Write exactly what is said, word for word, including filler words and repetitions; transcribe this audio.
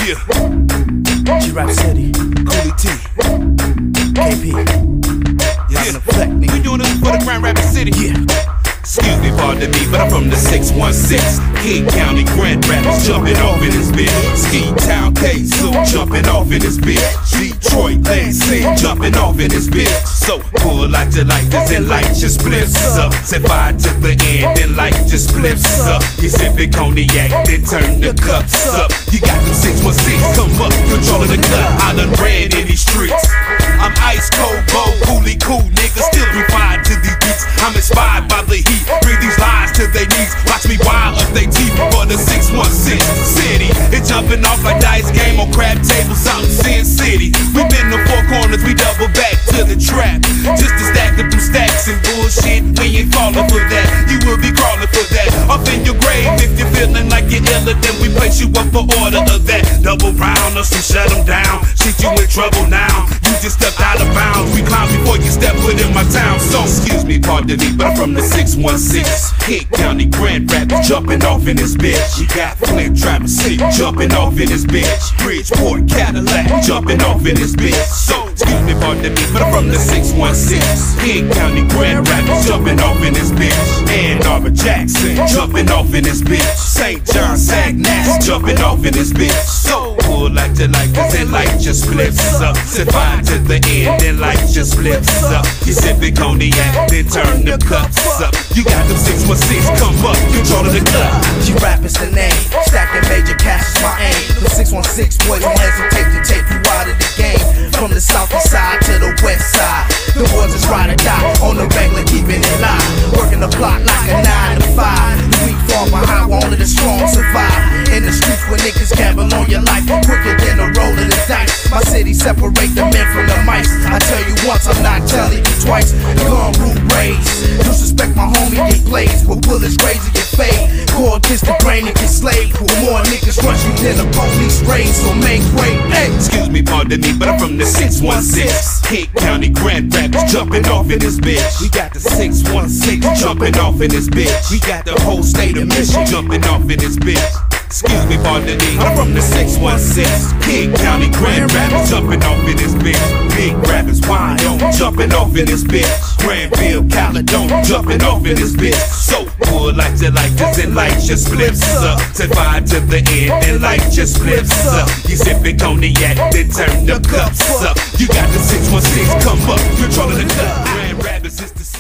Yeah. G-Rap City, Coolie T, K P. Yeah, effect, nigga. We doing this for the Grand Rapids City. Yeah. Excuse me, pardon me, but I'm from the six one six. King County, Grand Rapids, jumping off in this bitch. Ski Town, K-Zoo, jumping off in this bitch. Detroit, Lansing, jumping off in this bitch. So pull out your lighters and light your spliffs up. Set fire to the end and light your spliffs up. You sip it cognac, then turn the cups up. You got them six one six, come up, controlling the cut. I done ran in these streets. I'm ice cold, bold, coolie cool, nigga. Still be fire to these beats. I'm inspired by the heat. Bring these lies to their knees. Watch me wild up they teeth for the six one six City. It's jumping off like dice game on crab tables out in Sin City. We been the four corners, we double back to the trap. Just to stack up them stacks and bullshit. We ain't falling for that. You will be crawling for that. Up in your grave if you're feeling like you're iller, then we place you up for order of that. Double round us and shut them down. Shit, you in trouble now. You just stepped out of bounds. We clown before you step foot in my town. So excuse me, pardon me, but I'm from the six one six. King County, Grand Rapids, jumping off in this bitch. You got Flint, Traverse City, jumping off in this bitch. Bridgeport, Cadillac, jumping off in this bitch. So excuse me, pardon me, but I'm from the six one six. King County, Grand Rapids, jumping off in this bitch. Ann Arbor, Jackson, jumping off in this bitch. Saint John, Saguenay, jumping off in this bitch. So pull out your lighters and light your spliffs up. Set fire to the end and light your spliffs up. You sip it cognac, then turn the cups up. You got them six one six, come up, controlling the club. G-Rap is the name, stacking major cash is my aim. The six one six boys don't hesitate to take you out of the game. From the southeast side to the west side, the boys is ride or die on the regular, keeping it live. Working the clock like a nine to five. The weak fall behind, where only the strong survive. In the streets where niggas gamble on your life, quicker than a roll of the dice. My city separate the men from the mice. I tell you once, I'm not telling you twice. Gun root raised, disrespect my homie get blazed. With bullets raising your fade, go against the grain and get slaved. With more niggas rush you than the police raid, so make way. Hey, excuse me, pardon me, but I'm from the six one six. King County, Grand Rapids, jumping off in this bitch. We got the six one six jumping off in this bitch. We got the whole state of Michigan jumping off in this bitch. Excuse me, pardon me, I'm from the six one six. King County, Grand Rapids, jumping off in this bitch. Big Rapids, Wyoming, jumping off in this bitch. Granville, Caledonia, jumping off in this bitch. So pull out your lighters and light your spliffs up. Set fire to the end and light your spliffs up. You sip it cognac, then turn the cups up. You got the six one six, come up, controlling the club. Grand Rapids is the